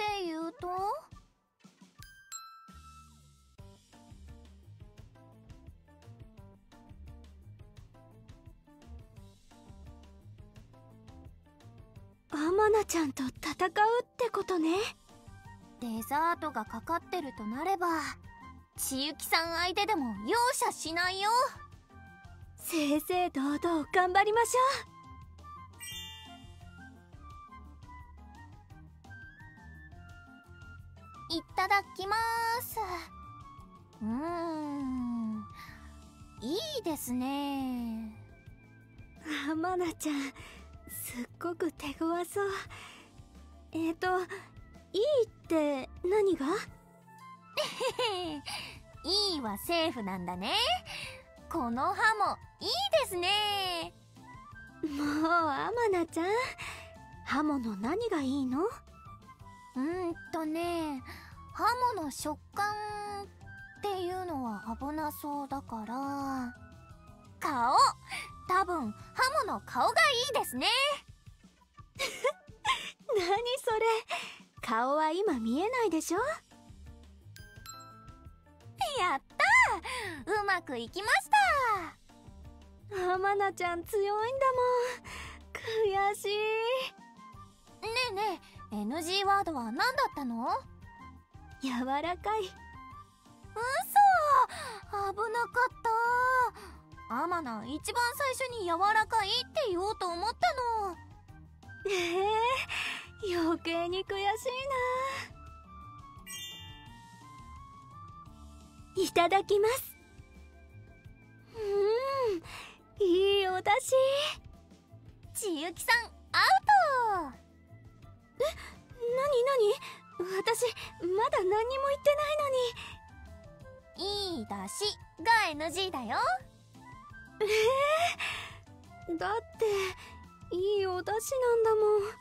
っていうと？ アマナちゃんと戦うってことね。 デザートがかかってるとなれば、千雪さん相手でも容赦しないよ。 正々堂々頑張りましいただきます。いいですね。 ょう。アマナちゃんすっごく手強そう。いいって何が？ いいはセーフなんだね。この歯もいいですね。 もうアマナちゃん、刃物何がいいの？ 刃物食感っていうのは危なそうだから、顔、多分刃物顔がいいですね。 何それ、顔は今見えないでしょ？ やったー、うまくいきました。 アマナちゃん強いんだもん。悔しい。 ねえねえ、 NG ワードは何だったの？ 柔らかい。 嘘、危なかった。アマナ一番最初に柔らかいって言おうと思ったの。 余計に悔しいな。いただきます。いいお出汁。 千雪さんアウト。 なに私まだ何にも言ってないのに。 いい出汁が NG だよ。 だっていいお出汁なんだもん。